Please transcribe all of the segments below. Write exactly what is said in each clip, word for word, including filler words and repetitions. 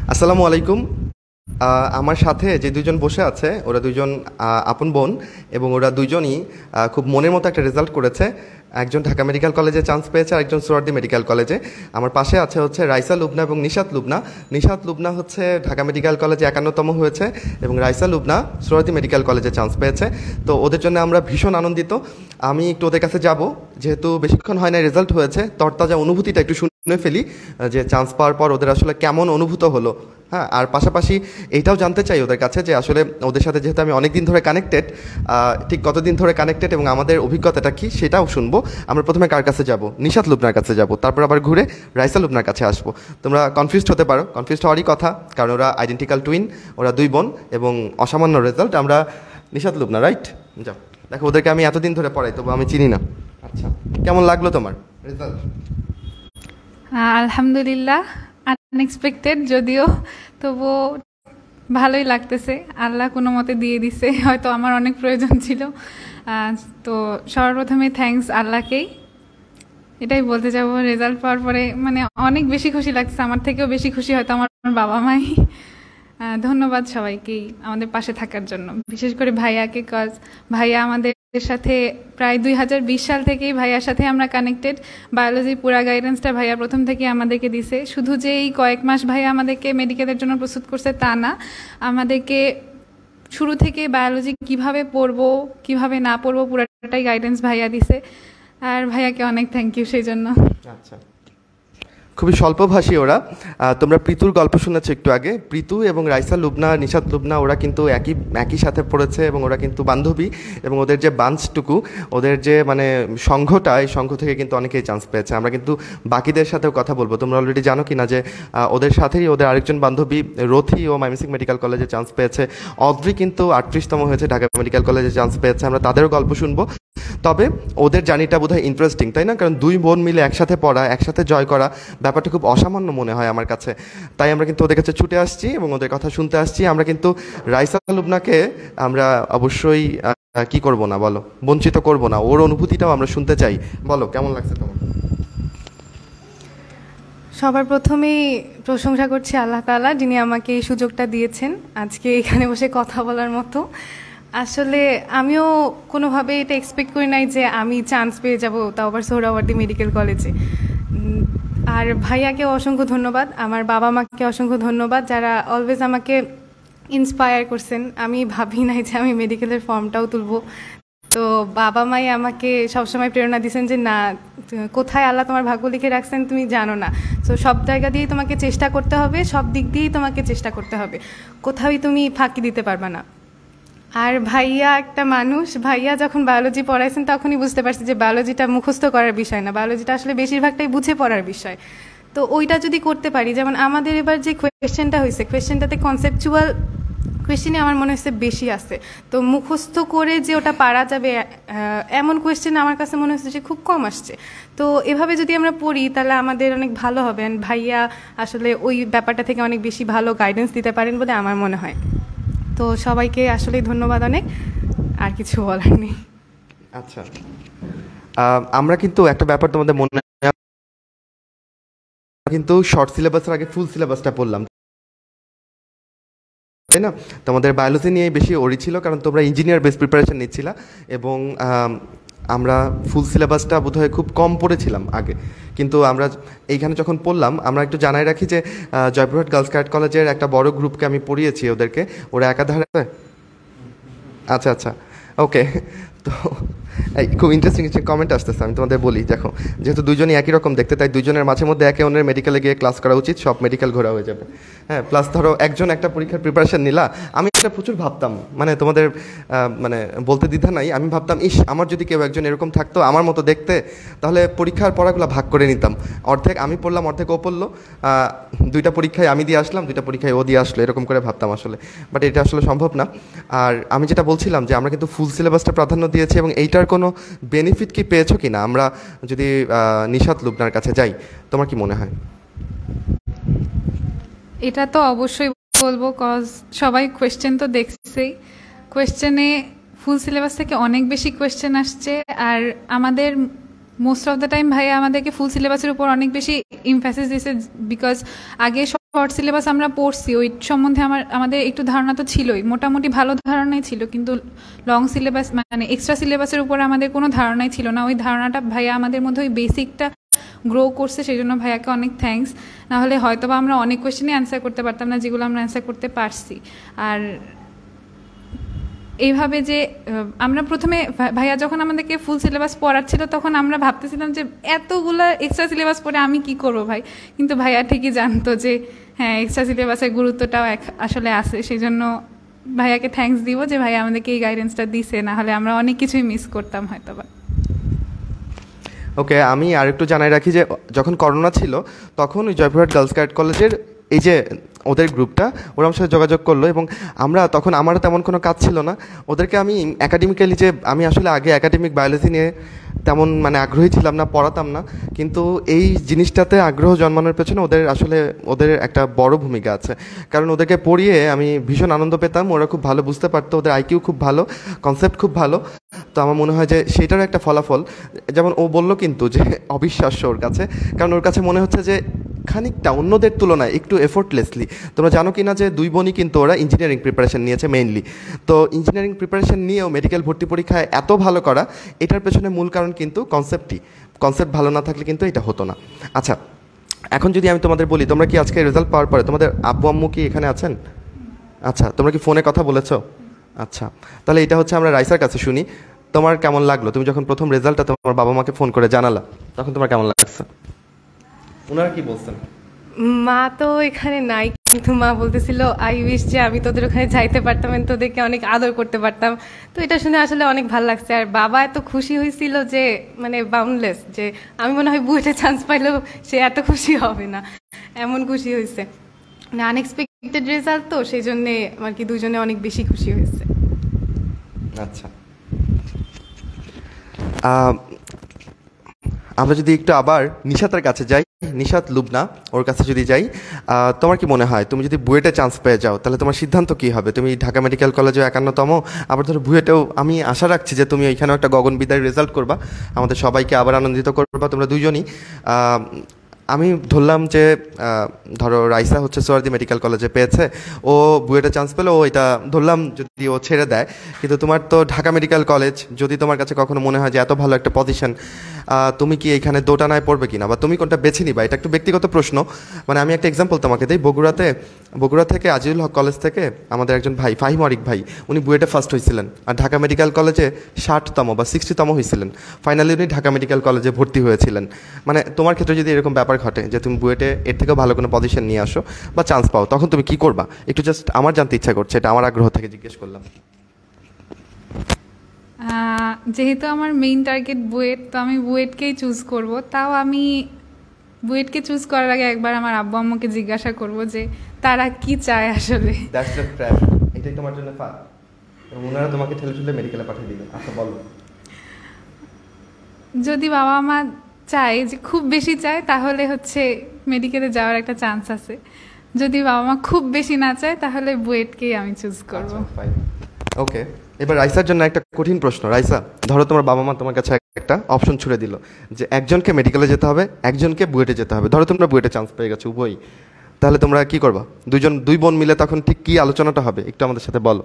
আসসালামু আলাইকুম। আহ, আমার সাথে যে দুজন বসে আছে ওরা দুজন আহ, আপন বোন এবং ওরা দুজনই আহ, খুব মনের মতো একটা রেজাল্ট করেছে। একজন ঢাকা মেডিকেল কলেজে চান্স পেয়েছে, আর একজন সোহরাওয়ার্দী মেডিকেল কলেজে। আমার পাশে আছে হচ্ছে রাইসা লুবনা এবং নিশাত লুবনা। নিশাত লুবনা হচ্ছে ঢাকা মেডিকেল কলেজে একান্নতম হয়েছে এবং রাইসা লুবনা সোহরাওয়ার্দী মেডিকেল কলেজে চান্স পেয়েছে। তো ওদের জন্য আমরা ভীষণ আনন্দিত। আমি একটু ওদের কাছে যাব, যেহেতু বেশিক্ষণ হয় না রেজাল্ট হয়েছে, তরতাজা অনুভূতিটা একটু শুনে ফেলি যে চান্স পাওয়ার পর ওদের আসলে কেমন অনুভূত হলো। হ্যাঁ, আর পাশাপাশি এইটাও জানতে চাই ওদের কাছে যে আসলে ওদের সাথে যেহেতু আমি অনেক দিন ধরে কানেক্টেড, ঠিক কতদিন ধরে কানেক্টেড এবং আমাদের অভিজ্ঞতাটা কী সেটাও শুনবো। আমরা প্রথমে কার কাছে যাব? নিশাত লুবনার কাছে যাব, তারপর আবার ঘুরে রাইসা লুবনার কাছে আসবো। তোমরা কনফিউজড হতে পারো, কনফিউজড হওয়ারই কথা, কারণ ওরা আইডেন্টিক্যাল টুইন, ওরা দুই বোন এবং অসামান্য রেজাল্ট। আমরা নিশাত লুবনা, রাইট? যাও, দেখো ওদেরকে আমি এতদিন ধরে পড়াই, তবু আমি চিনি না। আচ্ছা, কেমন লাগলো তোমার রেজাল্ট? আলহামদুলিল্লাহ, আনএক্সপেক্টেড যদিও, তবুও ভালোই লাগতেছে। আল্লাহ কোনো মতে দিয়ে দিছে, হয়তো আমার অনেক প্রয়োজন ছিল। তো সর্বপ্রথমে থ্যাঙ্কস আল্লাহকেই, এটাই বলতে যাবো। রেজাল্ট পাওয়ার পরে মানে অনেক বেশি খুশি লাগছে, আমার থেকেও বেশি খুশি হয়তো আমার বাবা মাই। ধন্যবাদ সবাইকেই আমাদের পাশে থাকার জন্য, বিশেষ করে ভাইয়াকে, কজ ভাইয়া আমাদের সাথে প্রায় দুই হাজার বিশ সাল থেকেই ভাইয়ার সাথে আমরা কানেক্টেড। বায়োলজির পুরা গাইডেন্সটা ভাইয়া প্রথম থেকে আমাদেরকে দিছে। শুধু যে এই কয়েক মাস ভাইয়া আমাদেরকে মেডিকেলের জন্য প্রস্তুত করছে তা না, আমাদেরকে শুরু থেকে বায়োলজি কিভাবে পড়বো কিভাবে না পড়বো পুরাটাই গাইডেন্স ভাইয়া দিছে। আর ভাইয়াকে অনেক থ্যাংক ইউ সেই জন্য। আচ্ছা, খুবই স্বল্পভাষী ওরা। তোমরা প্রীতুর গল্প শুনেছো একটু আগে। প্রীতু এবং রাইসা লুবনা, নিশাত লুবনা, ওরা কিন্তু একই একই সাথে পড়েছে এবং ওরা কিন্তু বান্ধবী। এবং ওদের যে বাঞ্চটুকু, ওদের যে মানে সংঘটা, এই সংঘ থেকে কিন্তু অনেকেই চান্স পেয়েছে। আমরা কিন্তু বাকিদের সাথেও কথা বলবো। তোমরা অলরেডি জানো কি না যে ওদের সাথেই ওদের আরেকজন বান্ধবী রথি ও ময়মনসিংহ মেডিকেল কলেজে চান্স পেয়েছে। অদ্রি কিন্তু আটত্রিশতম হয়েছে, ঢাকা মেডিকেল কলেজে চান্স পেয়েছে। আমরা তাদেরও গল্প শুনবো। তবে ওদের জার্নিটা বোধহয় ইন্টারেস্টিং, তাই না? কারণ দুই বোন মিলে একসাথে পড়া, একসাথে জয় করা, ব্যাপারটা খুব অসামান্য মনে হয় আমার কাছে। তাই আমরা কিন্তু ওদের কাছে ছুটে আসছি এবং ওদের কথা শুনতে আসছি। আমরা কিন্তু রাইসা লুবনাকে আমরা অবশ্যই কি করব না, বলো, বঞ্চিত করব না। ওর অনুভূতিটাও আমরা শুনতে চাই। বলো, কেমন লাগছে তোমার? সবার প্রথমেই প্রশংসা করছি আল্লাহ তাআলা, যিনি আমাকে এই সুযোগটা দিয়েছেন আজকে এখানে বসে কথা বলার মতো। আসলে আমিও কোনোভাবে এটা এক্সপেক্ট করি নাই যে আমি চান্স পেয়ে যাব, তাও আবার সোহরাওয়ার্দী মেডিকেল কলেজে। আর ভাইয়াকে অসংখ্য ধন্যবাদ, আমার বাবা মাকে অসংখ্য ধন্যবাদ, যারা অলওয়েজ আমাকে ইন্সপায়ার করছেন। আমি ভাবি নাই যে আমি মেডিকেলের ফর্মটাও তুলবো। তো বাবা মাই আমাকে সবসময় প্রেরণা দিয়েছেন যে না, কোথায় আল্লাহ তোমার ভাগ্য লিখে রাখছেন তুমি জানো না। তো সব জায়গা দিয়েই তোমাকে চেষ্টা করতে হবে, সব দিক দিয়েই তোমাকে চেষ্টা করতে হবে, কোথাওই তুমি ফাঁকি দিতে পারবে না। আর ভাইয়া একটা মানুষ, ভাইয়া যখন বায়োলজি পড়াইছেন তখনই বুঝতে পারছি যে বায়োলজিটা মুখস্থ করার বিষয় না, বায়োলজিটা আসলে বেশিরভাগটাই বুঝে পড়ার বিষয়। তো ওইটা যদি করতে পারি, যেমন আমাদের এবার যে কোয়েশ্চেনটা হয়েছে, কোয়েশ্চেনটাতে কনসেপচুয়াল কোয়েশ্চেনই আমার মনে হচ্ছে বেশি আছে। তো মুখস্থ করে যে ওটা পারা যাবে এমন কোয়েশ্চেন আমার কাছে মনে হচ্ছে যে খুব কম আসছে। তো এভাবে যদি আমরা পড়ি তাহলে আমাদের অনেক ভালো হবে। ভাইয়া আসলে ওই ব্যাপারটা থেকে অনেক বেশি ভালো গাইডেন্স দিতে পারেন বলে আমার মনে হয়। তো সবাইকে আসলেই ধন্যবাদ অনেক, আর কিছু বলার নেই। আচ্ছা, আমরা কিন্তু একটা ব্যাপার তোমাদের মনে, কিন্তু শর্ট সিলেবাসের আগে ফুল সিলেবাসটা পড়লাম, তাই না? তোমাদের বায়োলজি নিয়ে বেশি ওরি ছিল, কারণ তোমরা ইঞ্জিনিয়ার বেস প্রিপারেশন নিচ্ছিলা এবং আমরা ফুল সিলেবাসটা বোধহয় খুব কম পড়েছিলাম আগে। কিন্তু আমরা এইখানে যখন পড়লাম, আমরা একটু জানাই রাখি যে জয়পুরহাট গার্লস ক্যাডেট কলেজের একটা বড় গ্রুপকে আমি পড়িয়েছি ওদেরকে, ওরা একাধারে। আচ্ছা আচ্ছা, ওকে। তো এই খুব ইন্টারেস্টিং কিছু কমেন্ট আসতেছে, আমি তোমাদের বলি। দেখো, যেহেতু দুজনই একই রকম দেখতে, তাই দুজনের মাঝে মধ্যে একে অন্যের মেডিকেলে গিয়ে ক্লাস করা উচিত, সব মেডিকেল ঘোরা হয়ে যাবে। হ্যাঁ, প্লাস ধরো একজন একটা পরীক্ষার প্রিপারেশন নিলা, আমি এটা প্রচুর ভাবতাম, মানে তোমাদের মানে বলতে দ্বিধা নাই, আমি ভাবতাম ইস আমার যদি কেউ একজন এরকম থাকতো আমার মতো দেখতে, তাহলে পরীক্ষার পড়াগুলো ভাগ করে নিতাম, অর্ধেক আমি পড়লাম অর্ধেক ও পড়লো, দুইটা পরীক্ষায় আমি দিয়ে আসলাম, দুইটা পরীক্ষায় ও দিয়ে আসলো, এরকম করে ভাবতাম আসলে। বাট এটা আসলে সম্ভব না। আর আমি যেটা বলছিলাম যে আমরা কিন্তু ফুল সিলেবাসটা প্রাধান্য দিয়েছি এবং এইটার কোনো বেনিফিট কি পেয়েছো কি না, আমরা যদি নিশাত লুবনার কাছে যাই, তোমার কি মনে হয়? এটা তো অবশ্যই বলবো, কজ সবাই কোয়েশ্চেন তো দেখছেই, কোয়েশ্চেনে ফুল সিলেবাস থেকে অনেক বেশি কোয়েশ্চেন আসছে। আর আমাদের মোস্ট অফ দ্য টাইম ভাইয়া আমাদেরকে ফুল সিলেবাসের উপর অনেক বেশি ইমফ্যাসিস দিয়েছে, বিকজ আগে শর্ট সিলেবাস আমরা পড়ছি ওই সম্বন্ধে আমার আমাদের একটু ধারণা তো ছিলই, মোটামুটি ভালো ধারণাই ছিল, কিন্তু লং সিলেবাস মানে এক্সট্রা সিলেবাসের উপরে আমাদের কোনো ধারণাই ছিল না। ওই ধারণাটা ভাইয়া আমাদের মধ্যে ওই বেসিকটা গ্রো করছে, সেই জন্য ভাইয়াকে অনেক থ্যাঙ্কস। নাহলে হয়তো বা আমরা অনেক কোয়েশ্চেনই অ্যান্সার করতে পারতাম না, যেগুলো আমরা অ্যান্সার করতে পারছি। আর এইভাবে যে আমরা প্রথমে ভাইয়া যখন আমাদেরকে ফুল সিলেবাস পড়াচ্ছিল তখন আমরা ভাবতেছিলাম যে এতগুলো এক্সট্রা সিলেবাস পড়ে আমি কি করব ভাই, কিন্তু ভাইয়া ঠিকই জানতো যে হ্যাঁ এক্সট্রা সিলেবাসের গুরুত্বটাও আসলে আছে, সেই জন্য ভাইয়াকে থ্যাঙ্কস দিব যে ভাইয়া আমাদেরকে এই গাইডেন্সটা দিছে, না হলে আমরা অনেক কিছুই মিস করতাম হয়তো বা। ওকে, আমি আরেকটু জানাই রাখি যে যখন করোনা ছিল তখন ওই জয়পুরহাট গার্লস ক্যাডেট কলেজের এই যে ওদের গ্রুপটা ওরা আমার সাথে যোগাযোগ করলো, এবং আমরা তখন আমারও তেমন কোনো কাজ ছিল না, ওদেরকে আমি একাডেমিক্যালি যে আমি আসলে আগে একাডেমিক বায়োলজি নিয়ে তেমন মানে আগ্রহী ছিলাম না, পড়াতাম না, কিন্তু এই জিনিসটাতে আগ্রহ জন্মানোর পেছনে ওদের আসলে ওদের একটা বড় ভূমিকা আছে। কারণ ওদেরকে পড়িয়ে আমি ভীষণ আনন্দ পেতাম, ওরা খুব ভালো বুঝতে পারতো, ওদের আইকিউ খুব ভালো, কনসেপ্ট খুব ভালো। তো আমার মনে হয় যে সেটারও একটা ফলাফল, যেমন ও বললো কিন্তু যে অবিশ্বাস্য ওর কাছে, কারণ ওর কাছে মনে হচ্ছে যে খানিকটা অন্যদের তুলনায় একটু এফোর্টলেসলি, তোমরা জানো কি না যে দুই বোনই কিন্তু ওরা ইঞ্জিনিয়ারিং প্রিপারেশন নিয়েছে মেইনলি। তো ইঞ্জিনিয়ারিং প্রিপারেশন নিয়েও মেডিকেল ভর্তি পরীক্ষায় এত ভালো করা, এটার পেছনে মূল কারণ কিন্তু কনসেপ্টই, কনসেপ্ট ভালো না থাকলে কিন্তু এটা হতো না। আচ্ছা, এখন যদি আমি তোমাদের বলি, তোমরা কি আজকে রেজাল্ট পাওয়ার পরে তোমাদের আব্বু আম্মু কি এখানে আছেন? আচ্ছা, তোমরা কি ফোনে কথা বলেছো? আচ্ছা, তাহলে এটা হচ্ছে আমরা রাইসার কাছে শুনি, তোমার কেমন লাগলো তুমি যখন প্রথম রেজাল্টটা তোমার বাবা মাকে ফোন করে জানালা, তখন তোমার কেমন লাগছে? ওনারা কি বলছেন? মা তো এখানে নাই, কিন্তু মা বলতেছিল আই উইশ যে আমি তোদের ওখানে যাইতে পারতাম, আমি তোদেরকে অনেক আদর করতে পারতাম। তো এটা শুনে আসলে অনেক ভালো লাগছে। আর বাবা এত খুশি হয়েছিল যে মানে বাউন্ডলেস, যে আমি মনে হয় বুয়েটে চান্স পাইলেও সে এত খুশি হবে না, এমন খুশি হয়েছে। মানে আনএক্সপেক্টেড রেজাল্ট তো, সেই জন্যে আর কি দুজনে অনেক বেশি খুশি হয়েছে। আচ্ছা, আমরা যদি একটু আবার নিশাতের কাছে যাই, নিশাত লুবনা, ওর কাছে যদি যাই, তোমার কি মনে হয় তুমি যদি বুয়েটে চান্স পেয়ে যাও তাহলে তোমার সিদ্ধান্ত কী হবে? তুমি ঢাকা মেডিকেল কলেজেও একান্নতম, আবার ধরো বুয়েটেও আমি আশা রাখছি যে তুমি ওইখানেও একটা গগনবিদায় রেজাল্ট করবা, আমাদের সবাইকে আবার আনন্দিত করবা তোমরা দুজনই। আমি ধরলাম যে ধরো রাইসা হচ্ছে সোয়ার্দি মেডিকেল কলেজে পেয়েছে, ও বুয়েটে চান্স পেলো, ও এটা ধরলাম যদি ও ছেড়ে দেয়, কিন্তু তোমার তো ঢাকা মেডিকেল কলেজ, যদি তোমার কাছে কখনো মনে হয় যে এত ভালো একটা পজিশন, তুমি কি এইখানে দোটানায় পড়বে কিনা, বা তুমি কোনটা বেছে নিবা? এটা একটু ব্যক্তিগত প্রশ্ন। মানে আমি একটা এক্সাম্পল তোমাকে দিই, বগুড়াতে বগুড়া থেকে আজিজুল হক কলেজ থেকে আমাদের একজন ভাই ফাহিম আরিক ভাই, উনি বুয়েটে ফার্স্ট হয়েছিলেন, আর ঢাকা মেডিকেল কলেজে ষাটতম বা সিক্সটিতম হয়েছিলেন, ফাইনালি উনি ঢাকা মেডিকেল কলেজে ভর্তি হয়েছিলেন। মানে তোমার ক্ষেত্রে যদি এরকম ব্যাপার ঘটে যে তুমি বুয়েটে এর থেকেও ভালো কোনো পজিশন নিয়ে আসো বা চান্স পাও, তখন তুমি কি করবা? একটু জাস্ট আমার জানতে ইচ্ছা করছে, এটা আমার আগ্রহ থেকে জিজ্ঞেস করলাম। যেহেতু আমার মেইন টার্গেট বুয়েট, তো আমি বুয়েটকেই চুজ করব। তাও আমি বুয়েটকে চুজ করার আগে একবার আমার আব্বু আম্মুকে জিজ্ঞাসা করব যে তারা কি চায় আসলে। দ্যাটস দ্য ট্র্যাপ, এটাই তোমার জন্য ফাঁদ, ওনারা তোমাকে ঠেলে ঠেলে মেডিকেলে পাঠিয়ে দিবে। আচ্ছা বলো, যদি বাবা মা চায়, যে খুব বেশি চায়, তাহলে হচ্ছে মেডিকেলে যাওয়ার একটা চান্স আছে। যদি বাবা মা খুব বেশি না চায় তাহলে বুয়েটকেই আমি চুজ করব। ওকে, এবার রাইসার জন্য একটা কঠিন প্রশ্ন। রাইসা, ধরো তোমার বাবা মা তোমার কাছে একটা অপশন ছুড়ে দিল যে একজনকে মেডিকেলে যেতে হবে, একজনকে বুয়েটে যেতে হবে, ধরো তোমরা বুয়েটে চান্স পেয়ে গেছো উভয়ই, তাহলে তোমরা কি করবা? দুইজন দুই বোন মিলে তখন ঠিক কি আলোচনাটা হবে একটু আমাদের সাথে বলো।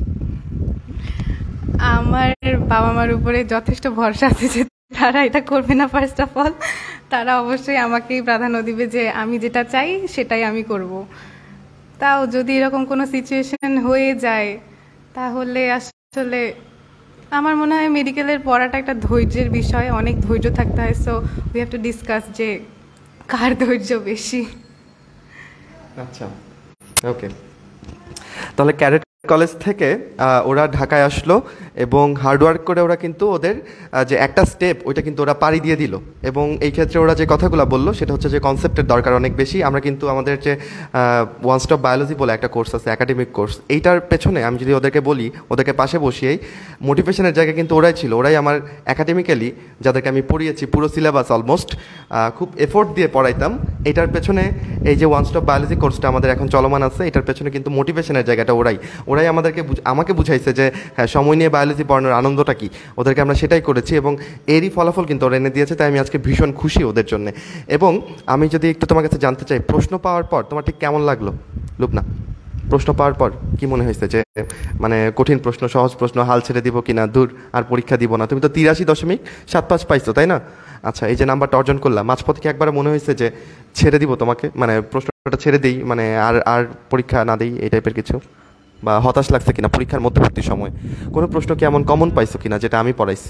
আমার বাবা মার উপরে যথেষ্ট ভরসা আছে যে তারা এটা করবে না। ফার্স্ট অফ অল তারা অবশ্যই আমাকেই প্রাধান্য দিবে, যে আমি যেটা চাই সেটাই আমি করব। তাও যদি এরকম কোনো সিচুয়েশন হয়ে যায় তাহলে আসলে আমার মনে হয় মেডিকেলের পড়াটা একটা ধৈর্যের বিষয়, অনেক ধৈর্য থাকতে হয়। So we have to discuss যে কার ধৈর্য বেশি। আচ্ছা, ওকে, তাহলে ক্যাডেট কলেজ থেকে ওরা ঢাকায় আসলো এবং হার্ডওয়ার্ক করে ওরা কিন্তু ওদের যে একটা স্টেপ ওইটা কিন্তু ওরা পাড়ি দিয়ে দিল। এবং এই ক্ষেত্রে ওরা যে কথাগুলো বললো সেটা হচ্ছে যে কনসেপ্টের দরকার অনেক বেশি। আমরা কিন্তু আমাদের যে ওয়ান স্টপ বায়োলজি বলে একটা কোর্স আছে, একাডেমিক কোর্স, এইটার পেছনে আমি যদি ওদেরকে বলি, ওদেরকে পাশে বসিয়েই মোটিভেশনের জায়গায় কিন্তু ওরাই ছিল। ওরাই আমার একাডেমিক্যালি যাদেরকে আমি পড়িয়েছি পুরো সিলেবাস অলমোস্ট খুব এফোর্ট দিয়ে পড়াইতাম, এটার পেছনে এই যে ওয়ান স্টপ বায়োলজি কোর্সটা আমাদের এখন চলমান আছে, এটার পেছনে কিন্তু মোটিভেশনের জায়গাটা ওরাই ওরাই আমাদেরকে বুঝ- আমাকে বুঝাইছে যে হ্যাঁ সময় নিয়ে বায়োলজি পড়ানোর আনন্দটা কী, ওদেরকে আমরা সেটাই করেছি এবং এরই ফলাফল কিন্তু ওরা এনে দিয়েছে, তাই আমি আজকে ভীষণ খুশি ওদের জন্য। এবং আমি যদি একটু তোমার কাছে জানতে চাই, প্রশ্ন পাওয়ার পর তোমার ঠিক কেমন লাগলো লুবনা? প্রশ্ন পাওয়ার পর কি মনে হয়েছে যে মানে কঠিন প্রশ্ন, সহজ প্রশ্ন, হাল ছেড়ে দিব কিনা, দূর আর পরীক্ষা দিব না? তুমি তো তিরাশি দশমিক সাত পাঁচ পাইছো, তাই না? আচ্ছা, এই যে নাম্বারটা অর্জন করলাম, মাঝপথে কি একবার মনে হয়েছে যে ছেড়ে দিব তোমাকে, মানে প্রশ্নটা ছেড়ে দিই, মানে আর আর পরীক্ষা না দিই, এই টাইপের কিছু? বা হতাশ লাগছে কিনা পরীক্ষার মধ্যবর্তী সময়? কোনো প্রশ্ন কি এমন কমন পাইছো কিনা যেটা আমি পড়াইছি?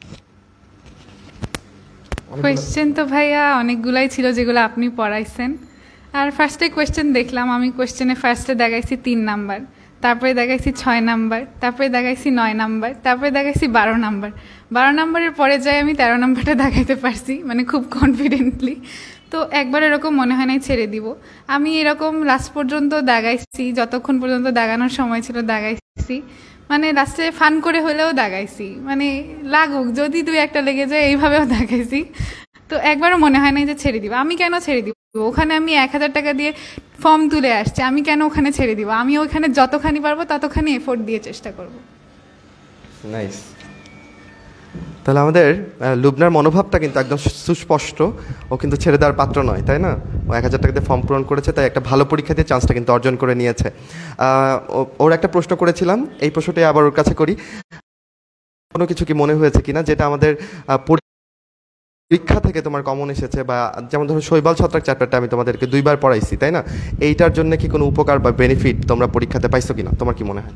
কোয়েশ্চেন তো ভাইয়া অনেকগুলাই ছিল যেগুলো আপনি পড়াইছেন। আর ফার্স্টে কোয়েশ্চেন দেখলাম, আমি কোয়েশ্চেনে ফার্স্টে দেখাইছি তিন নাম্বার, তারপরে দেখাইছি ছয় নাম্বার, তারপরে দেখাইছি নয় নাম্বার, তারপরে দেখাইছি বারো নাম্বার। বারো নাম্বারের পরে যাই আমি তেরো নাম্বারটা দেখাইতে পারছি, মানে খুব কনফিডেন্টলি। তো একবার এরকম মনে হয় নাই ছেড়ে দিব। আমি এরকম লাস্ট পর্যন্ত দাগাইছি, যতক্ষণ পর্যন্ত দাগানোর সময় ছিল দাগাইছি, মানে লাস্টে ফান করে হলেও দাগাইছি, মানে লাগুক যদি দুই একটা লেগে যায় এইভাবেও দাগাইছি। তো একবারও মনে হয় নাই যে ছেড়ে দিব। আমি কেন ছেড়ে দিব? ওখানে আমি এক হাজার টাকা দিয়ে ফর্ম তুলে আসছি, আমি কেন ওখানে ছেড়ে দিব? আমি ওখানে যতখানি পারবো ততখানি এফোর্ট দিয়ে চেষ্টা করব। নাইস। তাহলে আমাদের আহ, লুবনার মনোভাবটা কিন্তু একদম সুস্পষ্ট, ও কিন্তু ছেড়ে দেওয়ার পাত্র নয়, তাই না? ও এক হাজার টাকা দিয়ে ফর্ম পূরণ করেছে, তাই একটা ভালো পরীক্ষা দিয়ে চান্সটা কিন্তু অর্জন করে নিয়েছে। আহ, ও- ওর একটা প্রশ্ন করেছিলাম, এই প্রশ্নটাই আবার ওর কাছে করি। কোনো কিছু কি মনে হয়েছে কিনা যেটা আমাদের আহ, পরীক্ষা থেকে তোমার কমন এসেছে, বা যেমন ধরো শৈবাল ছত্রাক চ্যাপ্টারটা আমি তোমাদেরকে দুইবার পড়াইছি, তাই না? এইটার জন্য কি কোনো উপকার বা বেনিফিট তোমরা পরীক্ষাতে পাইছো কিনা, তোমার কি মনে হয়?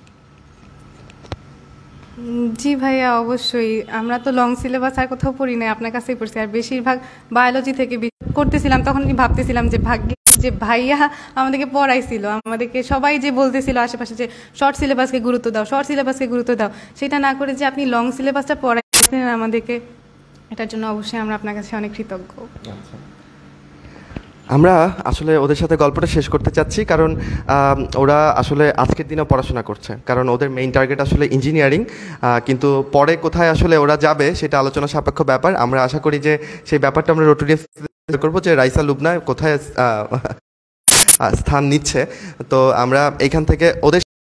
উম, জি ভাইয়া, অবশ্যই। আমরা তো লং সিলেবাস আর কোথাও পড়ি নাই, আপনার কাছেই পড়ছি। আর বেশিরভাগ বায়োলজি থেকে বি- করতেছিলাম, তখন আমি ভাবতেছিলাম যে ভাগ্যে যে ভাইয়া আমাদেরকে পড়াইছিল, আমাদেরকে সবাই যে বলতেছিল আশেপাশে যে শর্ট সিলেবাসকে গুরুত্ব দাও, শর্ট সিলেবাসকে গুরুত্ব দাও, সেটা না করে যে আপনি লং সিলেবাসটা পড়াইছিলেন আমাদেরকে, এটার জন্য অবশ্যই আমরা আপনার কাছে অনেক কৃতজ্ঞ। আমরা আসলে ওদের সাথে গল্পটা শেষ করতে চাচ্ছি, কারণ আম, ওরা আসলে আজকের দিনেও পড়াশোনা করছে, কারণ ওদের মেইন টার্গেট আসলে ইঞ্জিনিয়ারিং। কিন্তু পরে কোথায় আসলে ওরা যাবে সেটা আলোচনা সাপেক্ষ ব্যাপার। আমরা আশা করি যে সেই ব্যাপারটা আমরা রোটোরিয়াস করবো, যে রাইসা লুবনা কোথায় আহ, আহ, স্থান নিচ্ছে। তো আমরা এইখান থেকে ওদের